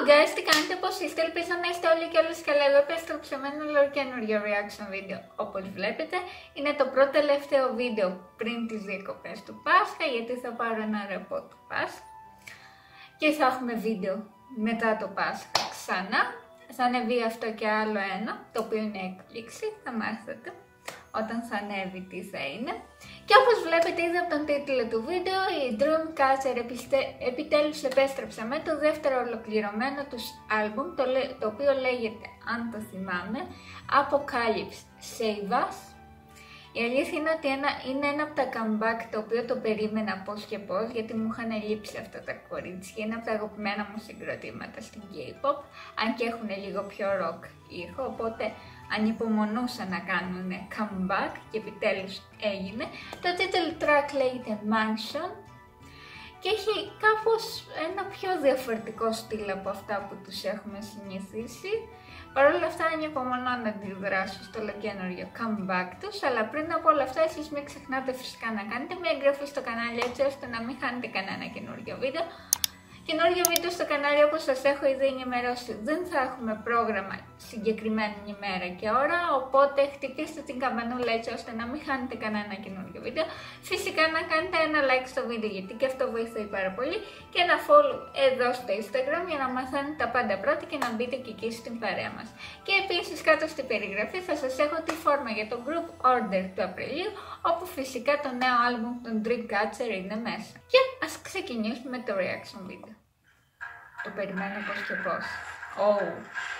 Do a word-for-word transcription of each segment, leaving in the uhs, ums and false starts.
guys, τι κάνετε, πώς είστε, ελπίζω να είστε όλοι και όλες καλά. Εγώ επέστρεψα με ένα ολοκαινούριο reaction βίντεο. Όπως βλέπετε, είναι το πρώτο τελευταίο βίντεο πριν τις διακοπές του Πάσχα, γιατί θα πάρω ένα ρεπό του Πάσχα. Και θα έχουμε βίντεο μετά το Πάσχα ξανά. Θα ανεβεί αυτό και άλλο ένα, το οποίο είναι έκπληξη, θα μάθετε όταν θα ανέβει τι θα είναι. Και όπως βλέπετε ήδη από τον τίτλο του βίντεο, η Dreamcatcher επιτέλους επέστρεψε με το δεύτερο ολοκληρωμένο τους άλμπουμ, το, το οποίο λέγεται, αν το θυμάμαι, Apocalypse Save Us. Η αλήθεια είναι ότι ένα, είναι ένα από τα comeback το οποίο το περίμενα πώς και πώς, γιατί μου είχαν λείψει αυτά τα κορίτσια, είναι από τα αγαπημένα μου συγκροτήματα στην K-pop, αν και έχουν λίγο πιο rock ήχο, οπότε ανυπομονούσα να κάνουν comeback και επιτέλους έγινε. Το title track λέγεται Mansion και έχει κάπως ένα πιο διαφορετικό στυλ από αυτά που τους έχουμε συνηθίσει. Παρ' όλα αυτά ανυπομονώ να αντιδράσω στο ολοκαίνουργιο comeback τους, αλλά πριν από όλα αυτά εσείς μην ξεχνάτε φυσικά να κάνετε μια εγγραφή στο κανάλι, έτσι ώστε να μην χάνετε κανένα καινούργιο βίντεο. Καινούργιο βίντεο στο κανάλι, όπως σας έχω ήδη ενημερώσει, δεν θα έχουμε πρόγραμμα συγκεκριμένη ημέρα και ώρα, οπότε χτυπήστε την καμπανούλα έτσι ώστε να μην χάνετε κανένα καινούργιο βίντεο. Φυσικά να κάνετε ένα like στο βίντεο, γιατί και αυτό βοηθάει πάρα πολύ, και ένα follow εδώ στο Instagram για να μαθαίνετε τα πάντα πρώτα και να μπείτε και εκεί στην παρέα μας. Και επίσης κάτω στην περιγραφή θα σας έχω τη φόρμα για το group order του Απριλίου, όπου φυσικά το νέο άλμπουμ των Dreamcatcher είναι μέσα. Και ας ξεκινήσουμε με το reaction βίντεο. Το περιμένω πώς και πώς. Oh.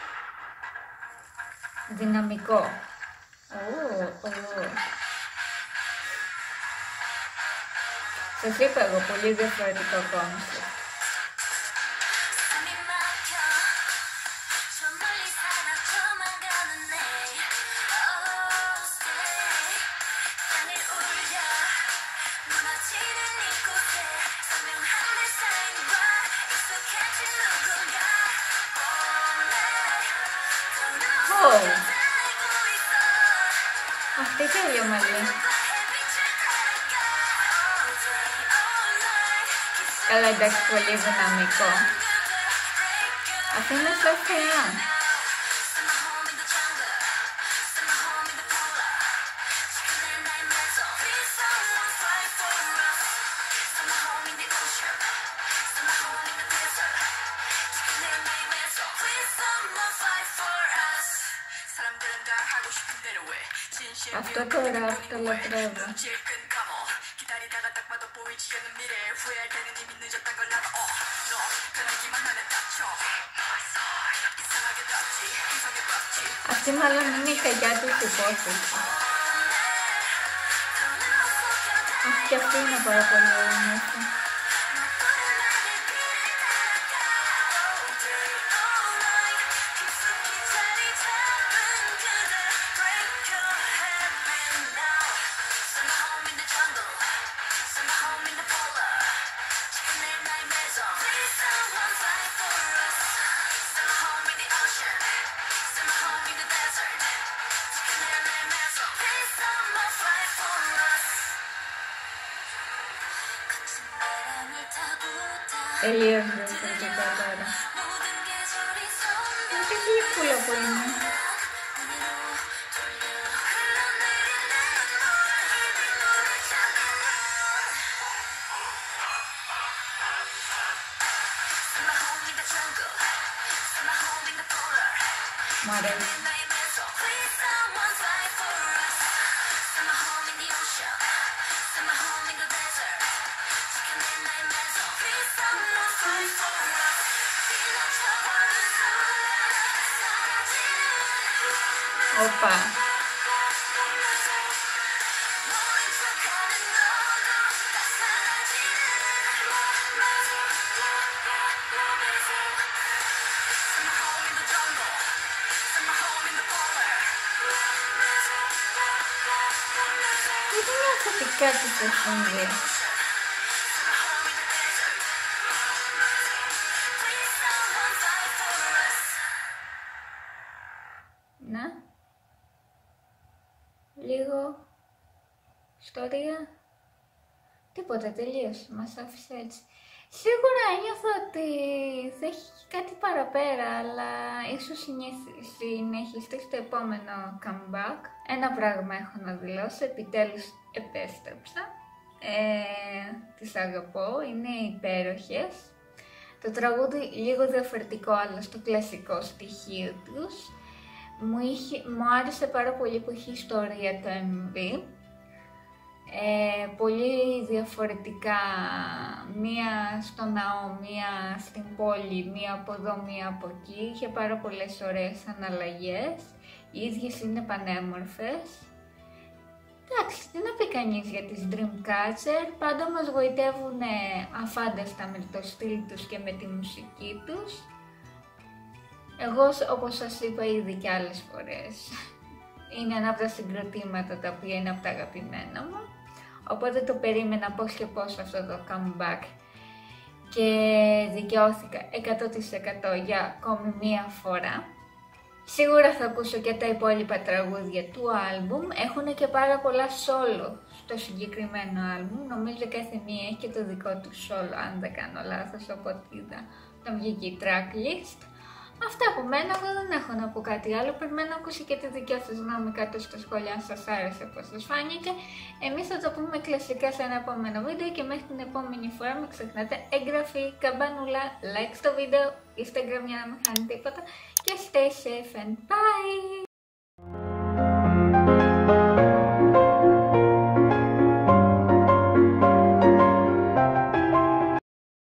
Δυναμικό. Oh, oh. Σας είπα εγώ, πολύ διαφορετικό κόνσεπτ. Oh. Αυτή και ο μαλλί. Καλά, εντάξει, πολύ δυναμικό. Αυτή είναι σοφιά. Αυτό το ραπ το λατρεύω. Αυτή μάλλον είναι η καγιά της υπόθεσης. Αχ, και αυτή είναι πάρα πολύ όμορφη. Τελείως διαφορετικά τώρα. Είναι και γλυκούλα που είναι. Μ' αρέσει. Οπα. Δεν νιώθω ότι κάτι το συμβεί. Να. Λίγο ιστορία, τίποτα, τελείωσε, μας άφησε έτσι. Σίγουρα νιώθω ότι έχει κάτι παραπέρα, αλλά ίσως συνεχιστεί στο επόμενο comeback. Ένα πράγμα έχω να δηλώσω, επιτέλους επέστρεψα. Ε, τις αγαπώ, είναι υπέροχες. Το τραγούδι λίγο διαφορετικό, αλλά στο κλασικό στοιχείο τους. Μου, είχε, μου άρεσε πάρα πολύ που έχει ιστορία το εμ βι. Ε, πολύ διαφορετικά, μία στο ναό, μία στην πόλη, μία από εδώ, μία από εκεί. Είχε πάρα πολλές ωραίες αναλλαγές. Οι ίδιες είναι πανέμορφες. Εντάξει, τι να πει κανείς για τις Dreamcatcher, πάντα μας βοητεύουν αφάνταστα με το στυλ τους και με τη μουσική τους. Εγώ, όπως σας είπα ήδη και άλλες φορές, είναι ένα από τα συγκροτήματα τα οποία είναι από τα αγαπημένα μου. Οπότε το περίμενα πώς και πώς αυτό το comeback και δικαιώθηκα εκατό τοις εκατό για ακόμη μία φορά. Σίγουρα θα ακούσω και τα υπόλοιπα τραγούδια του άλμπουμ, έχουν και πάρα πολλά solo στο συγκεκριμένο άλμπουμ, νομίζω κάθε μία έχει και το δικό του solo, αν δεν κάνω λάθος, οπότε είδα όταν βγήκε η tracklist. Αυτά από μένα, εγώ δεν έχω να πω κάτι άλλο, περιμένω να ακούσει και τη δικιά σας γνώμη κάτω στα σχόλια αν σας άρεσε, πώς σας φάνηκε. Εμείς θα το πούμε κλασικά σε ένα επόμενο βίντεο και μέχρι την επόμενη φορά μην ξεχνάτε εγγραφή, καμπανούλα, like στο βίντεο, Instagram για να μην χάνει τίποτα και stay safe and bye!